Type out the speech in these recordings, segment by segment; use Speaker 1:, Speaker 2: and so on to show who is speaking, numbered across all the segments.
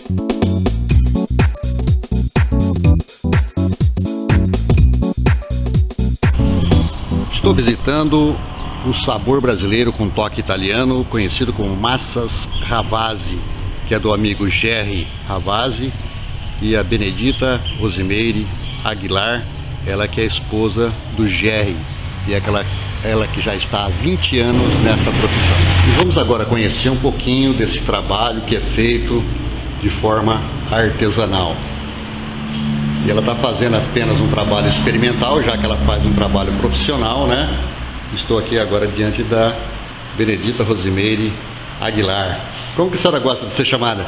Speaker 1: Estou visitando o sabor brasileiro com toque italiano, conhecido como Massas Ravasi, que é do amigo Gerry Ravasi, e a Benedita Rosimeire Aguilar, ela que é a esposa do Gerry, e é ela que já está há 20 anos nesta profissão. E vamos agora conhecer um pouquinho desse trabalho que é feito de forma artesanal. E ela está fazendo apenas um trabalho experimental, já que ela faz um trabalho profissional, né? Estou aqui agora diante da Benedita Rosimeire Aguilar. Como que a senhora gosta de ser chamada?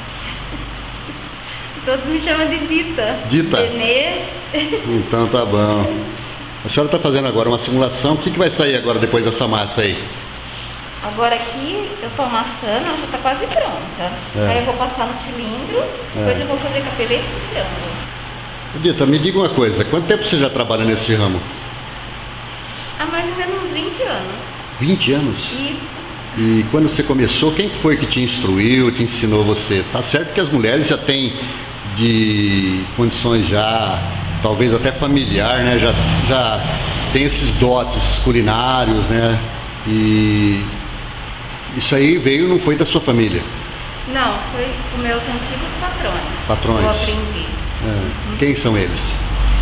Speaker 2: Todos me chamam de Dita.
Speaker 1: Dita?
Speaker 2: Benê.
Speaker 1: Então tá bom. A senhora está fazendo agora uma simulação. O que vai sair agora depois dessa massa aí?
Speaker 2: Agora aqui eu estou amassando, ela já está quase pronta. Aí eu vou passar no cilindro, depois eu vou fazer capelete de frango.
Speaker 1: Dita, me diga uma coisa, quanto tempo você já trabalha nesse ramo?
Speaker 2: Há mais ou menos uns 20 anos.
Speaker 1: 20 anos?
Speaker 2: Isso.
Speaker 1: E quando você começou, quem foi que te instruiu, te ensinou você? Tá certo que as mulheres já têm de condições já, talvez até familiar, né? Já tem esses dotes culinários, né? E isso aí veio, não foi da sua família?
Speaker 2: Não, foi com meus antigos patrões.
Speaker 1: Patrões?
Speaker 2: Eu aprendi.
Speaker 1: Quem são eles?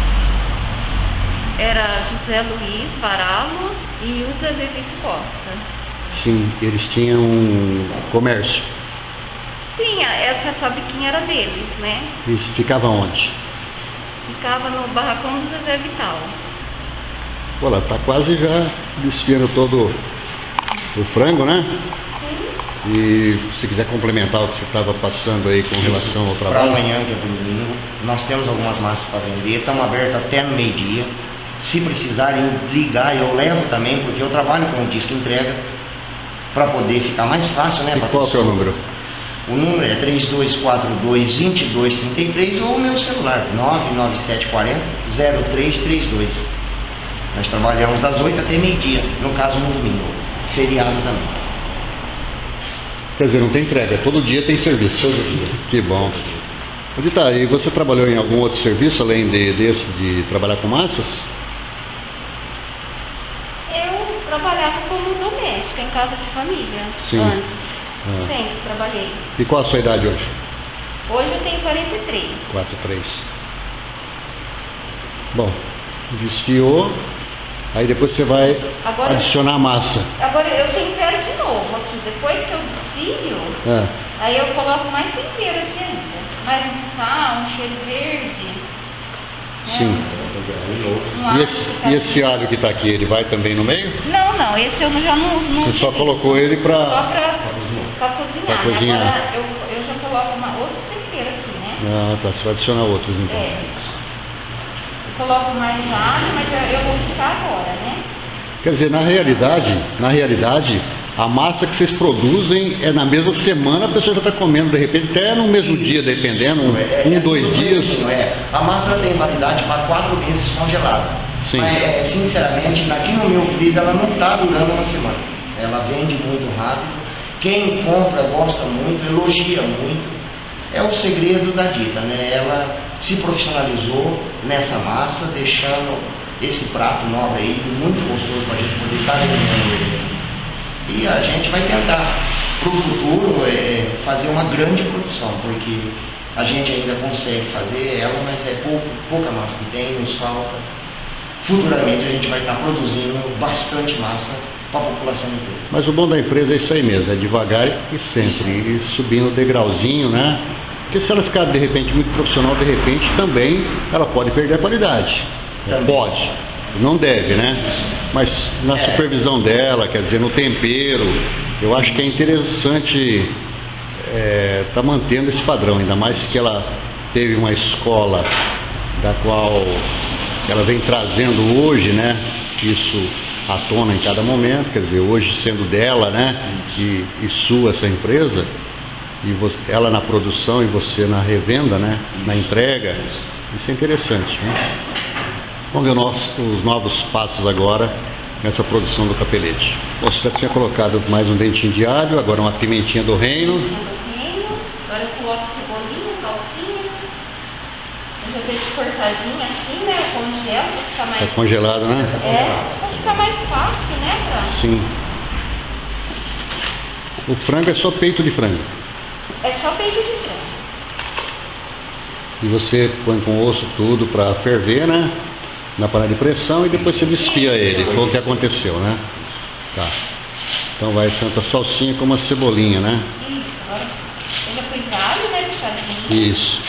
Speaker 2: Era José Luiz Varalo e Hilda de Vito Costa.
Speaker 1: Sim, eles tinham um comércio.
Speaker 2: Sim, essa fabriquinha era deles, né?
Speaker 1: E ficava onde?
Speaker 2: Ficava no barracão do Zezé Vital.
Speaker 1: Pô, ela tá quase já desfiando todo o frango, né?
Speaker 2: Sim.
Speaker 1: E se quiser complementar o que você estava passando aí com relação ao trabalho.
Speaker 3: Para amanhã, que é domingo, nós temos algumas massas para vender, estamos abertos até no meio-dia. Se precisarem ligar, eu levo também, porque eu trabalho com o disco entrega, para poder ficar mais fácil, né?
Speaker 1: E qual que é o número?
Speaker 3: O número é 3242-2233 ou o meu celular, 99740-0332. Nós trabalhamos das 8 até meio-dia, no caso no domingo, feriado também.
Speaker 1: Quer dizer, não tem entrega, todo dia tem serviço.
Speaker 3: Todo dia.
Speaker 1: Que bom. Dita, e você trabalhou em algum outro serviço além desse de trabalhar com massas?
Speaker 2: Eu trabalhava como doméstica em casa de família.
Speaker 1: Sim.
Speaker 2: Antes. Sempre trabalhei.
Speaker 1: E qual a sua idade hoje?
Speaker 2: Hoje eu tenho 43.
Speaker 1: 43. Bom, desfiou, aí depois você vai adicionar a massa.
Speaker 2: Agora eu tempero de novo aqui. Depois que eu desfio, aí eu coloco mais tempero aqui ainda. Mais um sal, um cheiro verde.
Speaker 1: Sim. E esse alho que está aqui, ele vai também no meio?
Speaker 2: Não, esse eu já não uso.
Speaker 1: Você só colocou ele para...
Speaker 2: Só para cozinhar.
Speaker 1: Pra cozinhar.
Speaker 2: Agora eu já coloco outros temperos aqui, né?
Speaker 1: Ah, tá. Você vai adicionar outros então.
Speaker 2: Eu coloco mais alho, mas eu vou picar agora, né?
Speaker 1: Quer dizer, na realidade, a massa que vocês produzem é na mesma semana, a pessoa já está comendo, de repente, até no mesmo dia, dependendo, dois dias.
Speaker 3: A massa tem validade para 4 meses congelada.
Speaker 1: Sim.
Speaker 3: Mas, sinceramente, aqui no meu freezer ela não está durando uma semana. Ela vende muito rápido. Quem compra gosta muito, elogia muito. É o segredo da Dita, né? Ela se profissionalizou nessa massa, deixando esse prato novo aí, muito gostoso para a gente poder estar vendendo ele. E a gente vai tentar, para o futuro, fazer uma grande produção, porque a gente ainda consegue fazer ela, mas é pouca massa que tem, nos falta. Futuramente a gente vai estar produzindo bastante massa para a população inteira.
Speaker 1: Mas o bom da empresa é isso aí mesmo, é devagar e sempre, e subindo o degrauzinho, né? Porque se ela ficar de repente muito profissional, de repente também ela pode perder a qualidade. Pode, não deve, né? Mas na supervisão dela, quer dizer, no tempero, eu acho que é interessante tá mantendo esse padrão, ainda mais que ela teve uma escola da qual ela vem trazendo hoje, né? Isso à tona em cada momento, quer dizer, hoje sendo dela, né? E sua essa empresa, e ela na produção e você na revenda, né? Na entrega, isso é interessante, né? Vamos ver os novos passos agora nessa produção do capelete. Você já tinha colocado mais um dentinho de alho, agora uma pimentinha do reino.
Speaker 2: Agora eu coloco cebolinha. cortadinha assim, né? Eu congelo pra ficar mais...
Speaker 1: Tá congelado, né?
Speaker 2: Pra ficar mais fácil, né?
Speaker 1: Sim. O frango é só peito de frango.
Speaker 2: É só peito de frango.
Speaker 1: E você põe com o osso tudo para ferver, né? Na panela de pressão e depois você desfia ele. Foi o que aconteceu, né? Tá. Então vai tanto a salsinha como a cebolinha, né?
Speaker 2: Isso, agora eu já pus alho, né? Picadinho.
Speaker 1: Isso.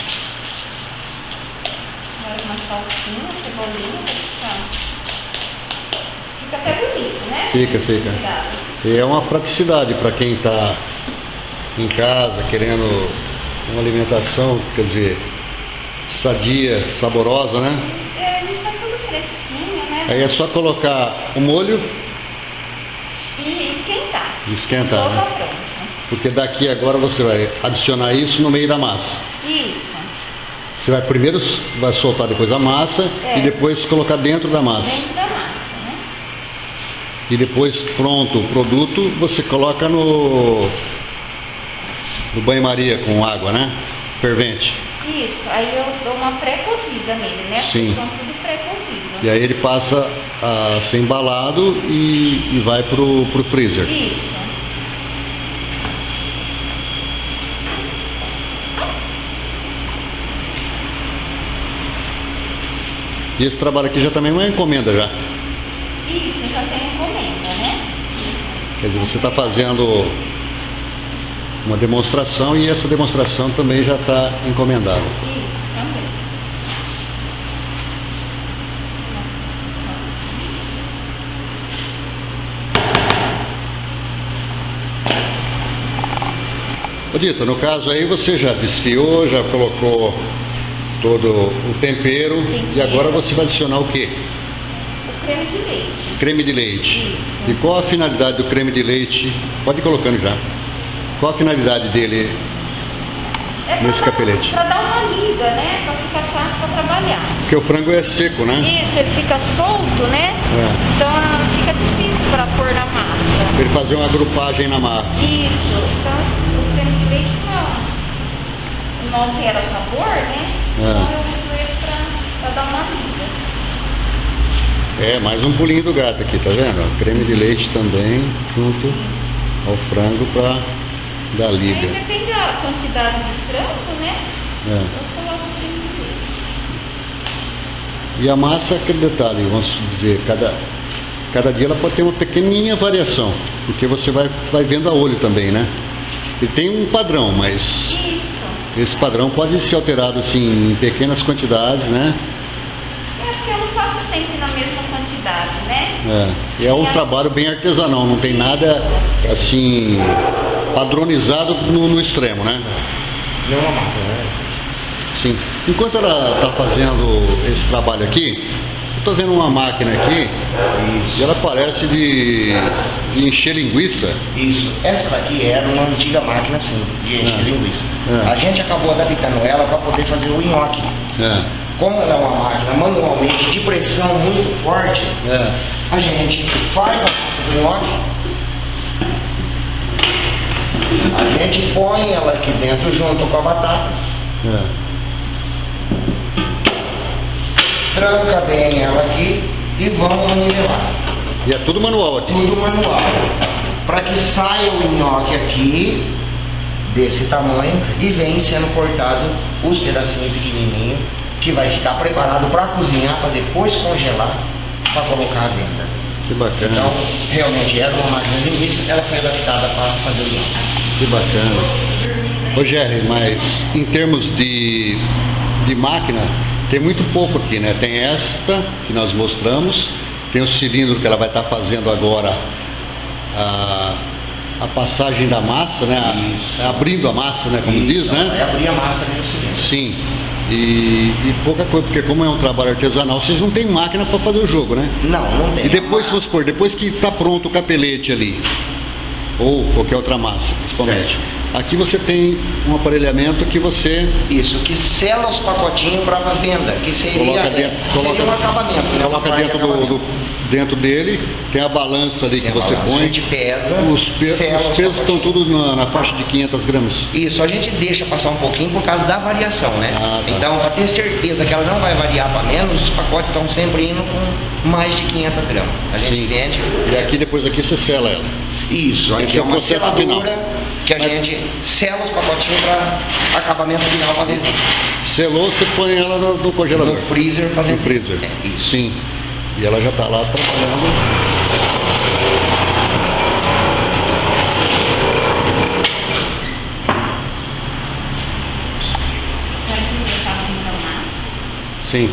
Speaker 2: Agora uma salsinha, cebolinha, pra ficar... Fica até bonito, né?
Speaker 1: Fica. E é uma praticidade para quem está em casa querendo uma alimentação, quer dizer, sadia, saborosa, né?
Speaker 2: A gente faz tudo fresquinho, né?
Speaker 1: Aí é só colocar o molho
Speaker 2: e esquentar.
Speaker 1: Esquentar,
Speaker 2: Toda
Speaker 1: né?
Speaker 2: pronta.
Speaker 1: Porque daqui agora você vai adicionar isso no meio da massa.
Speaker 2: Isso.
Speaker 1: Você vai primeiro vai soltar depois a massa e depois colocar dentro da massa.
Speaker 2: Dentro da massa, né?
Speaker 1: E depois pronto o produto você coloca no banho-maria com água, né? Fervente.
Speaker 2: Isso, aí eu dou uma pré-cozida nele, né?
Speaker 1: Sim.
Speaker 2: Porque são tudo pré-cozido.
Speaker 1: E aí ele passa a ser embalado e vai pro freezer.
Speaker 2: Isso.
Speaker 1: E esse trabalho aqui já também é uma encomenda já.
Speaker 2: Isso, já tem encomenda, né?
Speaker 1: Quer dizer, você está fazendo uma demonstração e essa demonstração também já está encomendada.
Speaker 2: Isso, também.
Speaker 1: Ô Dita, no caso aí você já desfiou, já colocou todo o tempero e agora você vai adicionar o quê?
Speaker 2: O creme de leite.
Speaker 1: Creme de leite.
Speaker 2: Isso.
Speaker 1: E qual a finalidade do creme de leite? Pode ir colocando já. Qual a finalidade dele nesse capelete?
Speaker 2: Para dar uma liga, né? Para ficar fácil para trabalhar.
Speaker 1: Porque o frango é seco, né?
Speaker 2: Isso, ele fica solto, né?
Speaker 1: É.
Speaker 2: Então fica difícil para pôr na massa.
Speaker 1: Pra ele fazer uma agrupagem na massa.
Speaker 2: Isso. Então o creme de leite não altera sabor, né? Então eu uso ele para dar uma liga.
Speaker 1: É, mais um pulinho do gato aqui, tá vendo? Creme de leite também junto ao frango para dar liga.
Speaker 2: Aí depende da quantidade de frango, né?
Speaker 1: É.
Speaker 2: Eu coloco o creme de leite.
Speaker 1: E a massa, aquele detalhe, vamos dizer, cada dia ela pode ter uma pequenininha variação, porque você vai vendo a olho também, né? Ele tem um padrão, mas
Speaker 2: Isso.
Speaker 1: esse padrão pode ser alterado assim em pequenas quantidades, né?
Speaker 2: É porque eu não faço sempre na mesma quantidade, né?
Speaker 1: É. E é um trabalho bem artesanal, não tem nada assim padronizado no extremo, né?
Speaker 3: Não é uma máquina, né?
Speaker 1: Sim. Enquanto ela está fazendo esse trabalho aqui, eu estou vendo uma máquina aqui e ela parece de encher linguiça.
Speaker 3: Isso. Essa daqui era uma antiga máquina assim, de encher linguiça.
Speaker 1: É.
Speaker 3: A gente acabou adaptando ela para poder fazer o nhoque.
Speaker 1: É.
Speaker 3: Como ela é uma máquina manualmente de pressão muito forte, a gente faz a massa do nhoque, a gente põe ela aqui dentro junto com a batata, tranca bem ela aqui e vamos nivelar.
Speaker 1: E é tudo manual aqui.
Speaker 3: Tudo manual. Para que saia o nhoque aqui, desse tamanho, e vem sendo cortado os pedacinhos pequenininhos, que vai ficar preparado para cozinhar, para depois congelar, para colocar à venda.
Speaker 1: Que bacana.
Speaker 3: Então, realmente era uma máquina de linguiça, ela foi adaptada para fazer o nhoque.
Speaker 1: Que bacana. Ô Jerry, mas em termos de máquina, tem muito pouco aqui, né? Tem esta que nós mostramos, tem o cilindro que ela vai estar fazendo agora a passagem da massa, né? Abrindo a massa, né? Como diz, né?
Speaker 3: É abrir a massa no cilindro.
Speaker 1: Sim. E pouca coisa, porque como é um trabalho artesanal, vocês não tem máquina para fazer o jogo, né?
Speaker 3: Não tem.
Speaker 1: E depois, vamos supor, depois que está pronto o capelete ali, ou qualquer outra massa, principalmente, aqui você tem um aparelhamento que você...
Speaker 3: Isso, que sela os pacotinhos para venda, que seria,
Speaker 1: coloca dentro,
Speaker 3: seria um acabamento. Né?
Speaker 1: Coloca dentro dentro dele, tem a balança ali que você põe.
Speaker 3: A gente pesa.
Speaker 1: Os pesos estão tudo na faixa de 500 gramas.
Speaker 3: Isso, a gente deixa passar um pouquinho por causa da variação, né?
Speaker 1: Ah, tá.
Speaker 3: Então, para ter certeza que ela não vai variar para menos, os pacotes estão sempre indo com mais de 500 gramas. A gente vende.
Speaker 1: E aqui, depois aqui, você sela ela.
Speaker 3: Isso, aqui é uma seladura que a gente sela os pacotinhos para acabamento final para vender.
Speaker 1: Selou, você põe ela no congelador.
Speaker 3: No freezer para vender.
Speaker 1: No freezer.
Speaker 3: Isso.
Speaker 1: Sim. E ela já está lá trabalhando. Sim.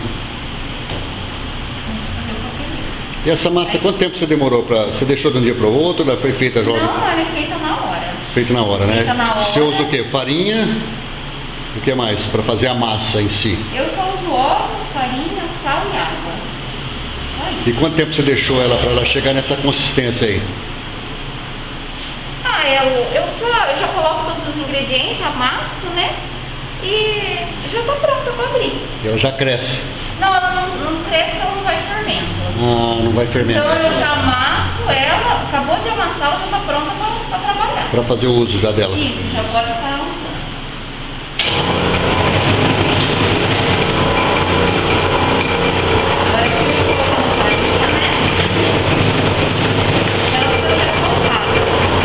Speaker 1: E essa massa, quanto tempo você demorou para... Você deixou de um dia para o outro? Ela foi feita já?
Speaker 2: Não, ela é feita na hora.
Speaker 1: Feita na hora, né?
Speaker 2: Feita na hora.
Speaker 1: Você usa o quê? Farinha? O que mais? Para fazer a massa em si?
Speaker 2: Eu só uso ovos, farinha, sal e água. Só isso.
Speaker 1: E quanto tempo você deixou ela para ela chegar nessa consistência aí?
Speaker 2: Ah, eu já coloco todos os ingredientes, amasso, né? E já tá pronta para abrir.
Speaker 1: E ela já cresce?
Speaker 2: Não, ela não cresce porque ela não vai fermento.
Speaker 1: Ah, não vai fermentar.
Speaker 2: Então eu já amasso ela, acabou de amassar, ela já tá pronta para trabalhar.
Speaker 1: Para fazer o uso já dela?
Speaker 2: Isso, já pode estar usando. Agora que eu tô colocando farinha, né? Ela precisa ser soltada.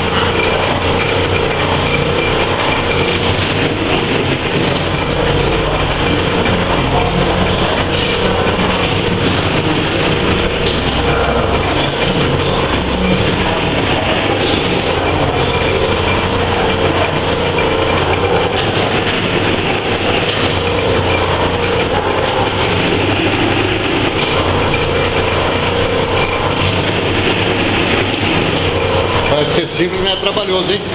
Speaker 1: Parece ser simples, mas é trabalhoso, hein?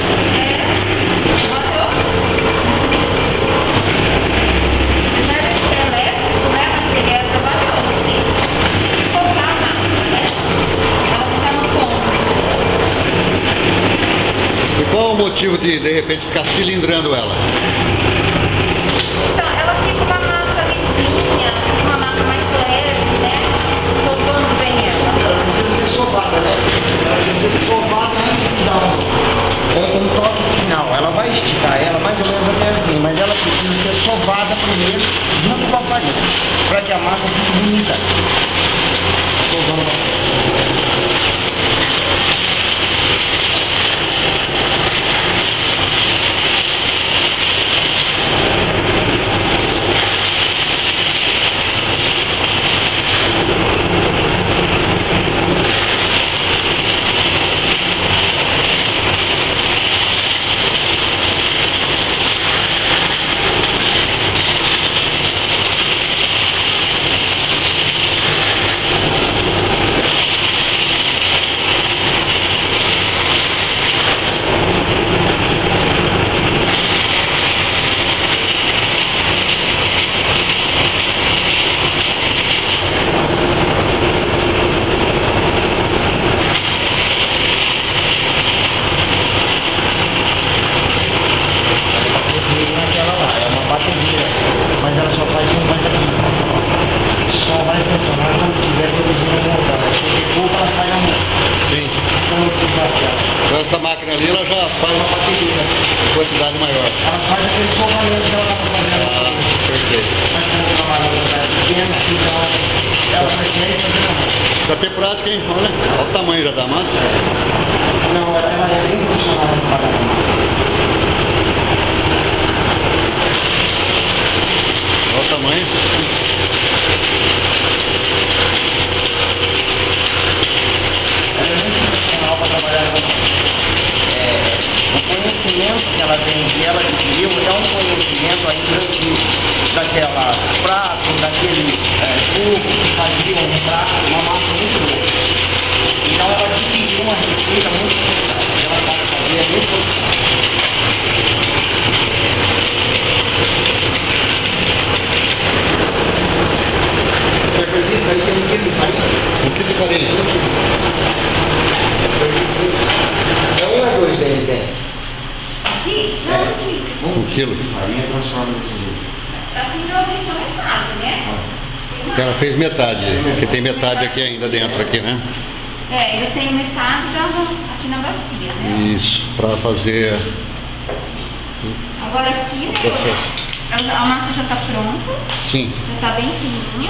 Speaker 1: E qual é o motivo de repente ficar cilindrando ela?
Speaker 2: Então, ela fica uma massa lisinha, uma massa mais leve, né? Soltando bem ela.
Speaker 3: Ela precisa ser sovada, né? Ela precisa ser sovada antes de dar um toque final. Ela vai esticar ela mais ou menos até aqui, mas ela precisa ser sovada primeiro junto com a farinha, para que a massa fique bonita. Sovando bastante.
Speaker 1: Então essa máquina ali ela já faz quantidade maior.
Speaker 3: Ela faz aqueles escovamentos que ela está fazendo.
Speaker 1: Perfeito.
Speaker 3: Mas como é uma máquina pequena, então ela prefere fazer na mão.
Speaker 1: Precisa ter prática, hein? Olha o tamanho já da massa.
Speaker 3: Não, ela é bem funcional no pagamento.
Speaker 1: Olha o tamanho.
Speaker 3: Ela é muito profissional para trabalhar com o conhecimento que ela tem, que ela adquiriu, é um conhecimento ainda antigo, daquela prato, daquele ovo que fazia um prato, uma massa muito boa. Então ela adquiriu uma receita muito especial, ela sabe fazer, é muito profissional. Você acredita aí que tem 1 quilo de farinha?
Speaker 1: 1 quilo de farinha.
Speaker 3: É 1 ou 2 dele tem?
Speaker 2: Aqui? Não, aqui.
Speaker 1: 1 quilo.
Speaker 3: Farinha transforma nesse jeito.
Speaker 2: Aqui não é só metade, né? Tem
Speaker 1: Ela fez metade, porque tem metade aqui ainda dentro, aqui, né?
Speaker 2: Eu tenho metade aqui na bacia, né?
Speaker 1: Isso, para fazer...
Speaker 2: Agora aqui, né? A massa já está pronta.
Speaker 1: Sim.
Speaker 2: Já está bem fininha.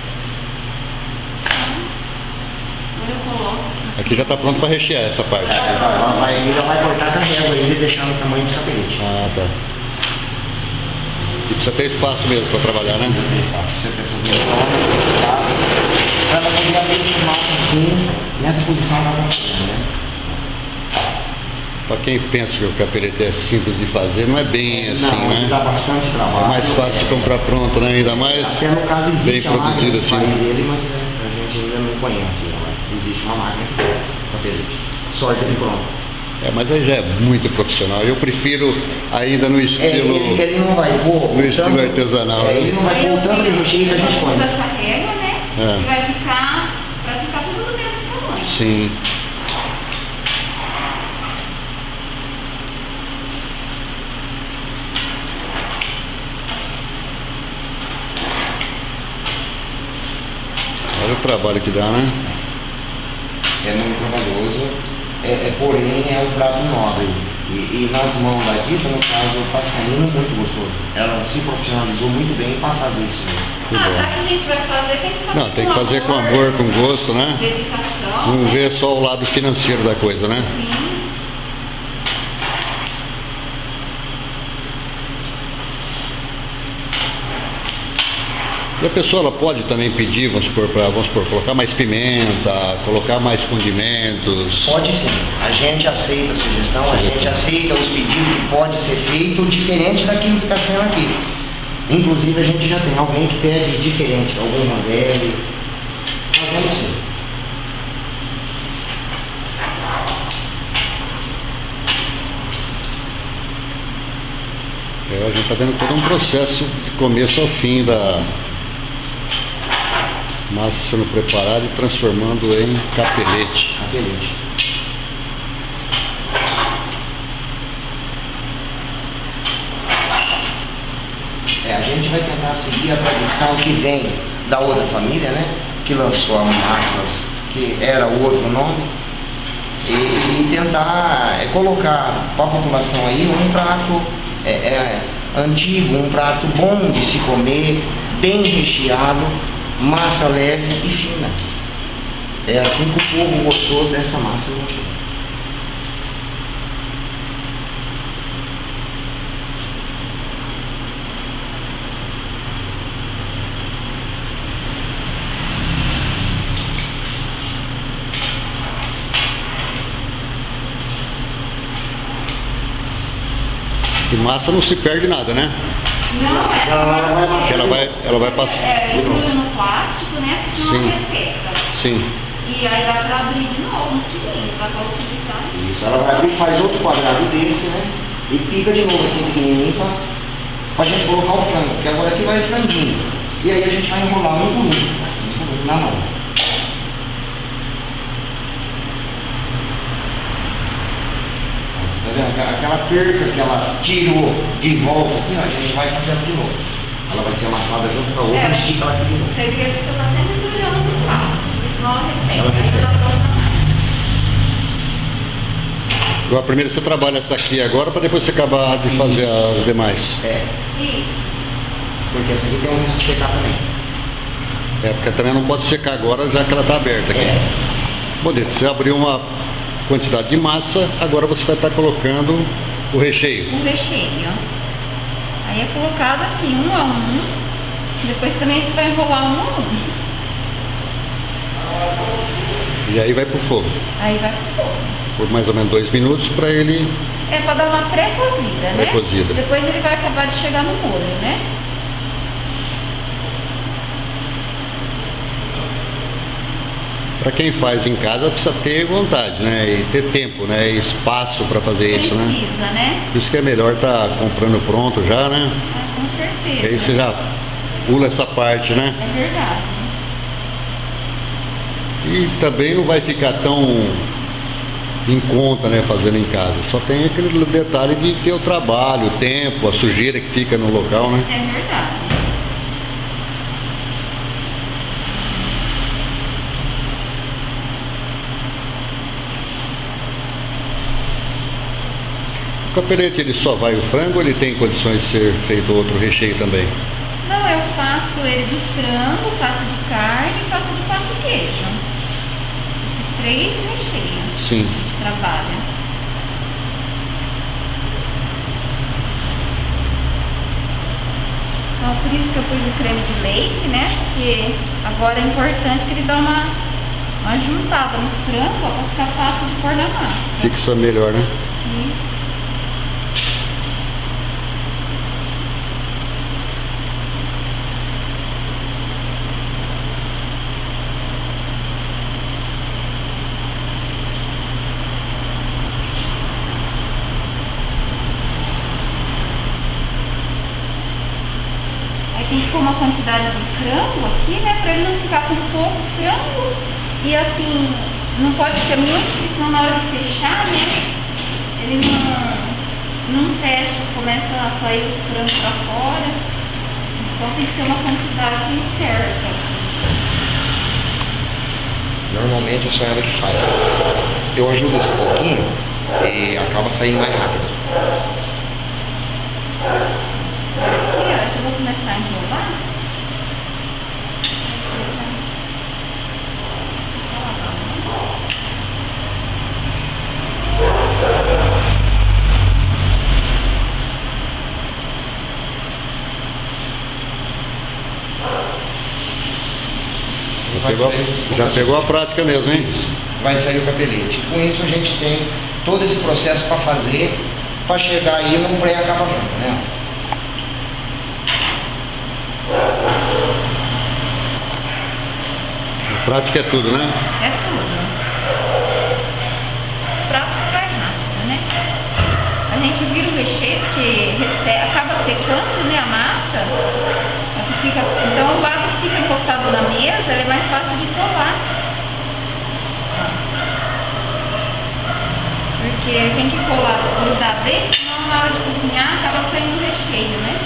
Speaker 2: Agora eu coloco.
Speaker 1: Aqui já está pronto para rechear essa parte.
Speaker 3: Ela vai cortar com a régua ainda e deixar no tamanho do capelete.
Speaker 1: Ah, tá. E precisa ter espaço mesmo para trabalhar, né?
Speaker 3: Precisa ter espaço, precisa ter essas mesonas, esse espaço. Para ela poder abrir esse massa assim, nessa posição ela está fazendo, né?
Speaker 1: Para quem pensa que o capelete é simples de fazer, não é bem assim,
Speaker 3: não,
Speaker 1: né?
Speaker 3: Dá bastante trabalho.
Speaker 1: É mais fácil de comprar pronto, né? Ainda mais
Speaker 3: até no caso existe
Speaker 1: bem produzido assim.
Speaker 3: Faz ele, mas a gente ainda não conhece. Existe uma máquina que faz capelete. Sorte de pronto.
Speaker 1: Mas aí já é muito profissional. Eu prefiro ainda no estilo...
Speaker 3: Ele não vai pôr...
Speaker 1: No estilo artesanal.
Speaker 3: Ele não vai pôr o tanto de recheio que a gente põe.
Speaker 2: Essa régua, né? E vai ficar tudo do mesmo tamanho.
Speaker 1: Sim. Olha o trabalho que dá, né?
Speaker 3: É muito trabalhoso, porém é um prato nobre. E nas mãos da Dita, no caso, está saindo muito gostoso. Ela se profissionalizou muito bem para fazer isso mesmo.
Speaker 2: Já que a gente vai fazer, tem que fazer
Speaker 1: tem que fazer com amor, com gosto, né?
Speaker 2: Dedicação.
Speaker 1: Não ver só o lado financeiro da coisa, né?
Speaker 2: Sim.
Speaker 1: E a pessoa ela pode também pedir, vamos supor, colocar mais pimenta, colocar mais condimentos.
Speaker 3: Pode sim. A gente aceita a sugestão, a gente aceita os pedidos que pode ser feito diferente daquilo que está sendo aqui. Inclusive a gente já tem alguém que pede diferente, algum Mandelli. Fazemos sim.
Speaker 1: A gente está vendo todo um processo de começo ao fim da massa sendo preparada e transformando em capelete.
Speaker 3: A gente vai tentar seguir a tradição que vem da outra família, né? Que lançou as massas, que era o outro nome, e tentar colocar para a população aí um prato antigo, um prato bom de se comer, bem recheado, massa leve e fina. É assim que o povo gostou dessa massa antiga.
Speaker 1: E massa não se perde nada, né?
Speaker 2: Não,
Speaker 1: ela vai passar.
Speaker 2: Embrulha no plástico, né? Porque senão resseca.
Speaker 1: Sim.
Speaker 2: E aí dá pra abrir de novo no cilindro, dá pra utilizar.
Speaker 3: Isso, ela vai abrir, faz outro quadrado desse, né? E pica de novo assim pequenininho pra gente colocar o frango, porque agora aqui vai franguinho. E aí a gente vai enrolar um por um na mão. Tá vendo? Aquela perca que ela tirou de volta aqui, ó, a gente vai fazendo de novo. Ela vai ser amassada junto com a outra e estica ela aqui de novo.
Speaker 2: O segredo é que você tá sempre embrulhando no plástico, porque senão ela resseca.
Speaker 3: Ela resseca.
Speaker 2: Aí dá pra usar mais.
Speaker 1: Agora, primeiro você trabalha essa aqui agora para depois você acabar de fazer as demais.
Speaker 2: Isso.
Speaker 3: Porque essa aqui tem um risco de secar também.
Speaker 1: Porque também não pode secar agora, já que ela está aberta aqui. Bonito, você abriu uma quantidade de massa, agora você vai estar colocando o recheio.
Speaker 2: O recheio. Aí é colocado assim, um a um. Depois também a gente vai enrolar um a um.
Speaker 1: E aí vai pro fogo.
Speaker 2: Aí vai pro fogo.
Speaker 1: Por mais ou menos 2 minutos para ele...
Speaker 2: É para dar uma pré-cozida, né?
Speaker 1: Pré-cozida.
Speaker 2: Depois ele vai acabar de chegar no molho, né?
Speaker 1: Para quem faz em casa precisa ter vontade, né? E ter tempo, né? E espaço para fazer isso, né?
Speaker 2: Precisa, né?
Speaker 1: Por isso que é melhor estar comprando pronto já, né?
Speaker 2: Com certeza.
Speaker 1: Aí você já pula essa parte, né?
Speaker 2: É verdade.
Speaker 1: E também não vai ficar tão em conta, né, fazendo em casa. Só tem aquele detalhe de ter o trabalho, o tempo, a sujeira que fica no local, né?
Speaker 2: É verdade.
Speaker 1: O capelete, ele só vai o frango ou ele tem condições de ser feito outro recheio também?
Speaker 2: Não, eu faço ele de frango, faço de carne e faço de pão de queijo. Esses 3 recheios.
Speaker 1: Sim.
Speaker 2: A gente trabalha. Então, por isso que eu pus o creme de leite, né? Porque agora é importante que ele dá uma juntada no frango, ó, pra ficar fácil de pôr na massa.
Speaker 1: Fixa melhor, né?
Speaker 2: Isso. Tem que pôr uma quantidade de frango aqui, né? Pra ele não ficar com pouco frango. E assim, não pode ser muito, porque senão na hora de fechar, né? Ele não fecha, começa a sair os frangos pra fora. Então tem que ser uma quantidade certa.
Speaker 3: Normalmente é só ela que faz. Eu ajudo esse pouquinho e acaba saindo mais rápido.
Speaker 2: Eu vou começar a enrolar.
Speaker 1: Já pegou a prática mesmo, hein?
Speaker 3: Isso. Vai sair o capelete. Com isso a gente tem todo esse processo para fazer, para chegar aí num pré-acabamento, né?
Speaker 1: Prática é tudo, né?
Speaker 2: É tudo. Prática faz rápido, né? A gente vira o recheio porque acaba secando, né, a massa. Então o lado que fica encostado na mesa, ele é mais fácil de colar. Porque tem que colar, grudar bem, senão na hora de cozinhar acaba saindo o recheio, né?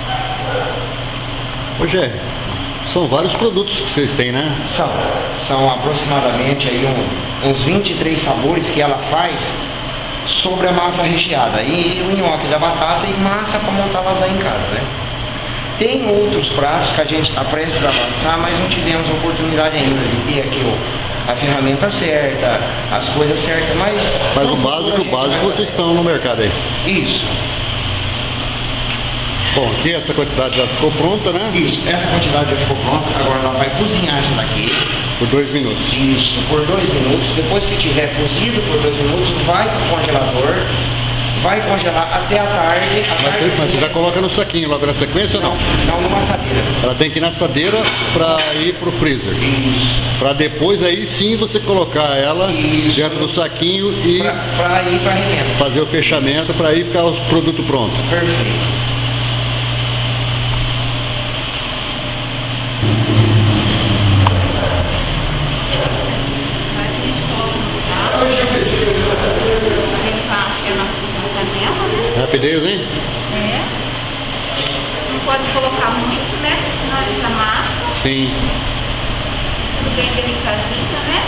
Speaker 1: Ô Gé, são vários produtos que vocês têm, né?
Speaker 3: São aproximadamente aí uns 23 sabores que ela faz sobre a massa recheada. E o nhoque da batata e massa para montar lasanha em casa, né? Tem outros pratos que a gente está prestes a avançar, mas não tivemos oportunidade ainda de ter aqui a ferramenta certa, as coisas certas, mas
Speaker 1: o básico vocês estão no mercado aí.
Speaker 3: Isso.
Speaker 1: Bom, aqui essa quantidade já ficou pronta, né?
Speaker 3: Isso, essa quantidade já ficou pronta, agora ela vai cozinhar essa daqui.
Speaker 1: Por 2 minutos.
Speaker 3: Isso, por 2 minutos. Depois que tiver cozido por 2 minutos, vai pro congelador. Vai congelar até a tarde.
Speaker 1: Mas você já coloca no saquinho logo na sequência ou não?
Speaker 3: Não, numa assadeira.
Speaker 1: Ela tem que ir na assadeira para ir pro freezer.
Speaker 3: Isso.
Speaker 1: Para depois aí sim você colocar ela dentro do saquinho e
Speaker 3: para ir para revenda.
Speaker 1: Fazer o fechamento para aí ficar o produto pronto.
Speaker 3: Perfeito.
Speaker 1: Rapidez, hein?
Speaker 2: É. Não pode colocar muito, né? Senão eles amassam.
Speaker 1: Sim.
Speaker 2: Tudo bem delicadinho, né?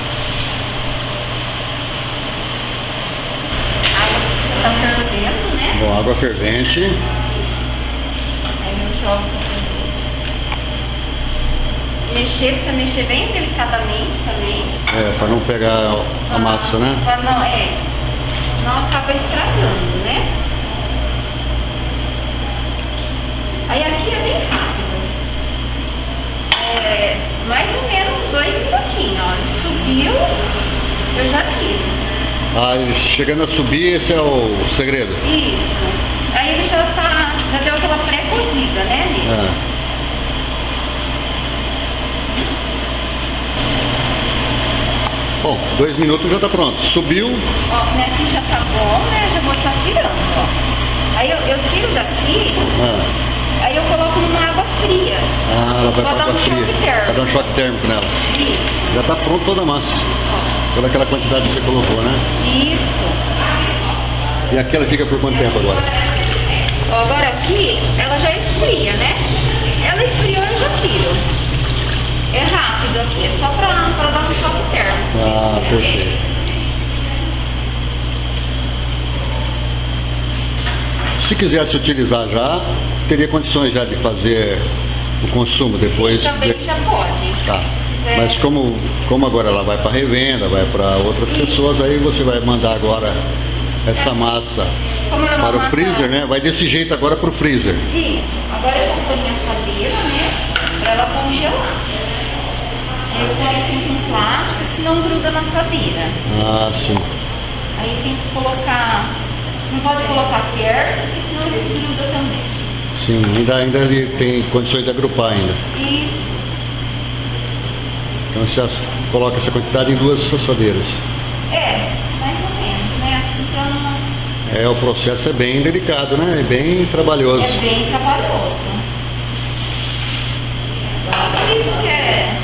Speaker 2: A água precisa estar fervendo, né?
Speaker 1: Bom, água fervente.
Speaker 2: Aí eu jogo. Mexer, precisa mexer bem delicadamente também.
Speaker 1: É, para não pegar a massa, né?
Speaker 2: Para não, não acaba estragando, né? Aí aqui é bem rápido. Mais ou menos 2 minutinhos, ó. Ele subiu, eu já tiro.
Speaker 1: Chegando a subir, esse é o segredo?
Speaker 2: Isso. Aí ele já deu aquela pré-cozida, né, nele?
Speaker 1: Bom, 2 minutos já está pronto. Subiu.
Speaker 2: Ó, aqui já tá bom, né? Já vou estar tirando, ó. Aí eu tiro daqui, aí eu coloco numa água fria.
Speaker 1: Ela vai para água fria. Vai dar um choque térmico nela.
Speaker 2: Isso.
Speaker 1: Já está pronto toda a massa. Toda aquela quantidade que você colocou, né?
Speaker 2: Isso.
Speaker 1: E aqui ela fica por quanto tempo agora?
Speaker 2: Ó, agora aqui, ela já esfria, né? Ela esfriou, eu já tiro. É rápido aqui, é só para dar um choque térmico.
Speaker 1: Perfeito. Se quisesse utilizar já, teria condições já de fazer o consumo depois.
Speaker 2: Também já pode.
Speaker 1: Tá.
Speaker 2: Se quiser.
Speaker 1: Mas como agora ela vai para revenda, vai para outras pessoas, aí você vai mandar agora essa massa
Speaker 2: Como é uma
Speaker 1: para o
Speaker 2: massa-
Speaker 1: freezer, né? Vai desse jeito agora para o freezer.
Speaker 2: Isso. Agora eu vou pôr minha assadeira, né? Pra ela congelar. Eu ponho assim com plástico, senão gruda na assadeira.
Speaker 1: Ah, sim.
Speaker 2: Aí tem que colocar. Não pode colocar perto, porque senão ele desgruda também.
Speaker 1: Sim, ainda ele tem condições de agrupar ainda.
Speaker 2: Isso.
Speaker 1: Então você coloca essa quantidade em 2 assadeiras.
Speaker 2: Mais ou menos, né? Assim pra não.
Speaker 1: O processo é bem delicado, né? É bem trabalhoso.
Speaker 2: É bem trabalhoso. Por isso que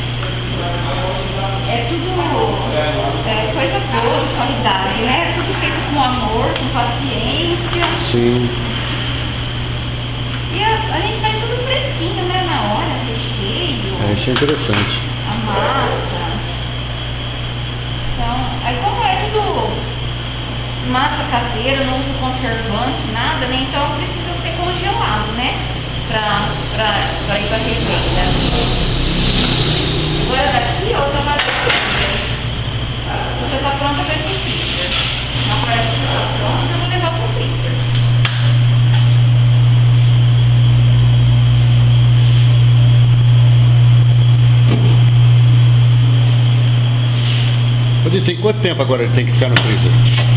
Speaker 2: é tudo coisa boa, de qualidade, né? Tudo feito com amor, com paciência.
Speaker 1: Sim.
Speaker 2: E a gente faz tudo fresquinho, né? Na hora, recheio,
Speaker 1: Isso é interessante.
Speaker 2: a massa. Então, aí como é tudo massa caseira, não uso conservante, nada, né? Então precisa ser congelado, né? Pra ir pra revenda. Agora daqui, ó, já vai pro freezer. Já tá pronta pra ir pro freezer. Agora que tá pronta, eu vou levar pro freezer.
Speaker 1: Tem quanto tempo agora ele tem que ficar no freezer?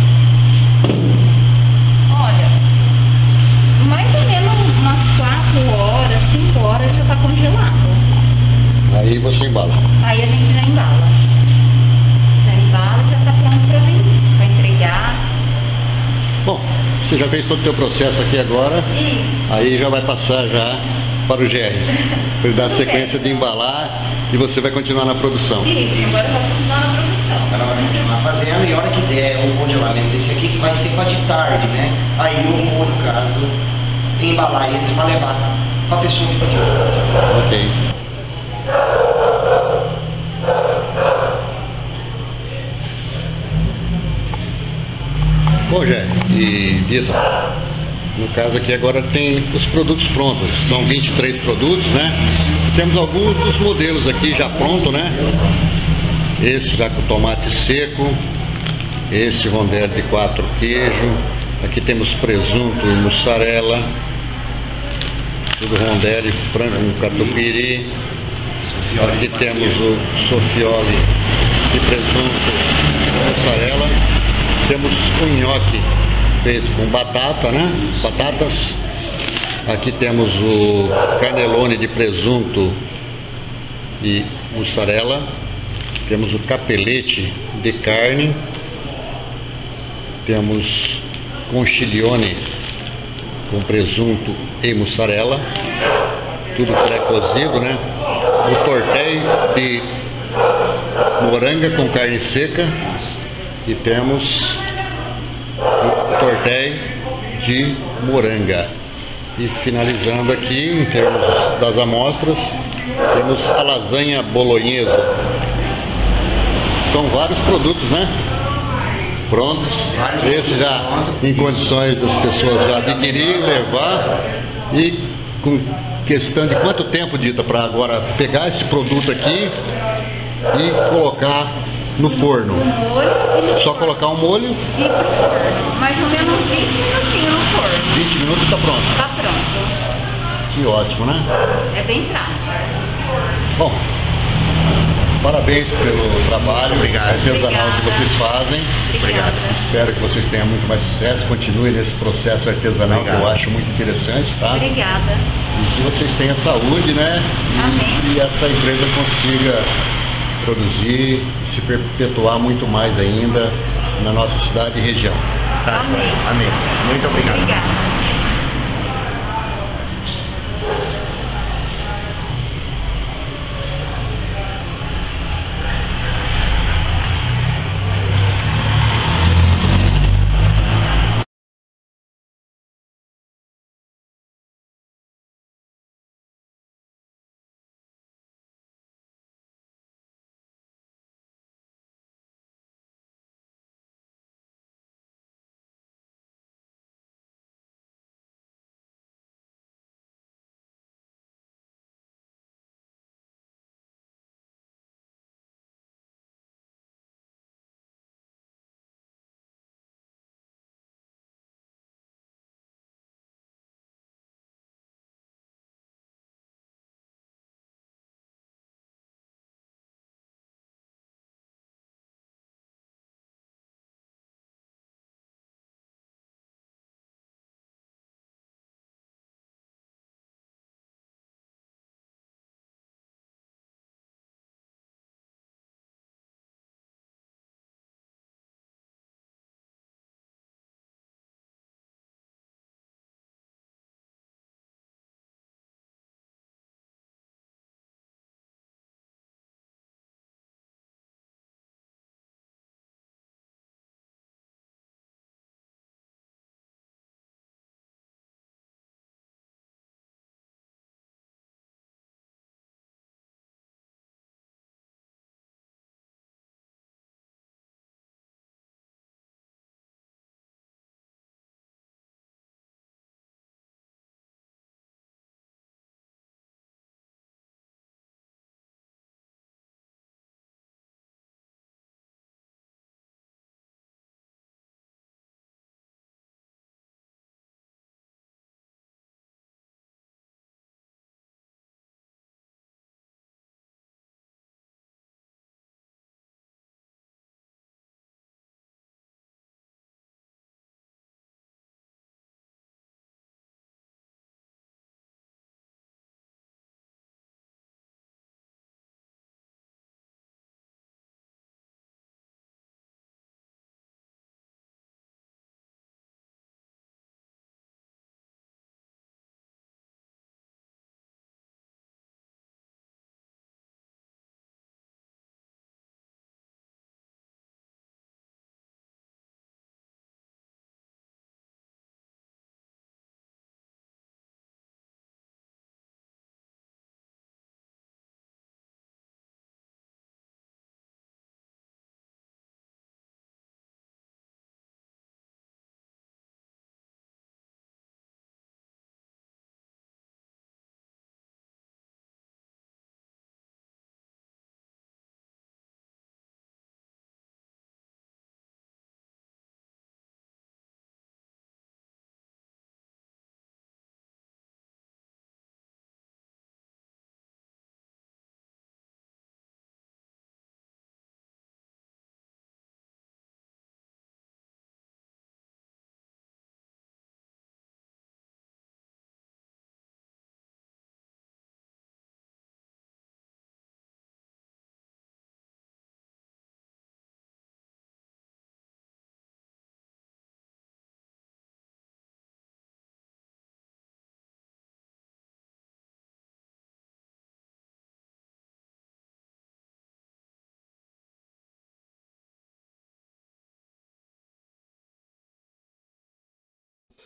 Speaker 2: Olha, mais ou menos umas 4 horas, 5 horas já tá congelado.
Speaker 1: Aí você embala.
Speaker 2: Aí a gente já embala. Já embala e já tá pronto pra vender, pra entregar.
Speaker 1: Bom, você já fez todo o teu processo aqui agora,
Speaker 2: Isso.
Speaker 1: aí já vai passar já para o GR. Para ele dar a sequência de embalar e você vai continuar na produção.
Speaker 2: Isso, agora eu vou continuar na produção.
Speaker 3: Ela vai continuar fazendo e a hora que der o congelamento desse aqui, que vai ser para de tarde, né? Aí eu vou, no caso, embalar eles para levar para a pessoa que pediu.
Speaker 1: Ok. Bom, Jé e Vitor, no caso aqui agora tem os produtos prontos, são 23 produtos, né? Temos alguns dos modelos aqui já pronto, né? Esse já com tomate seco, esse rondelli de 4 queijo, aqui temos presunto e mussarela, tudo rondelli, frango com catupiry, aqui temos o sofioli de presunto e mussarela, temos o nhoque feito com batata, né? Batatas, aqui temos o cannelloni de presunto e mussarela, temos o capelete de carne, temos conchiglione com presunto e mussarela, tudo pré-cozido, né? O tortelli de moranga com carne seca e temos o tortelli de moranga. E finalizando aqui, em termos das amostras, temos a lasanha bolonhesa. São vários produtos, né? Prontos. Esse já em condições das pessoas já adquirir, levar. E com questão de quanto tempo, Dita, para agora pegar esse produto aqui e colocar no forno?
Speaker 2: Molho
Speaker 1: Só colocar um molho,
Speaker 2: e pro forno. Mais ou menos 20 minutinhos no forno.
Speaker 1: 20 minutos está pronto.
Speaker 2: Tá pronto.
Speaker 1: Que ótimo, né?
Speaker 2: É bem prático.
Speaker 1: Bom, parabéns pelo trabalho artesanal que
Speaker 2: Obrigada.
Speaker 1: vocês fazem.
Speaker 2: Obrigada.
Speaker 1: Espero que vocês tenham muito mais sucesso. Continue nesse processo artesanal que eu acho muito interessante, tá?
Speaker 2: Obrigada.
Speaker 1: E que vocês tenham saúde, né?
Speaker 2: Amém.
Speaker 1: E essa empresa consiga produzir e se perpetuar muito mais ainda na nossa cidade e região.
Speaker 3: Tá,
Speaker 2: Amém.
Speaker 3: Amém. Muito obrigado.
Speaker 2: Obrigada.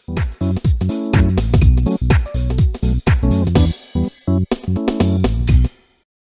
Speaker 4: Tchau.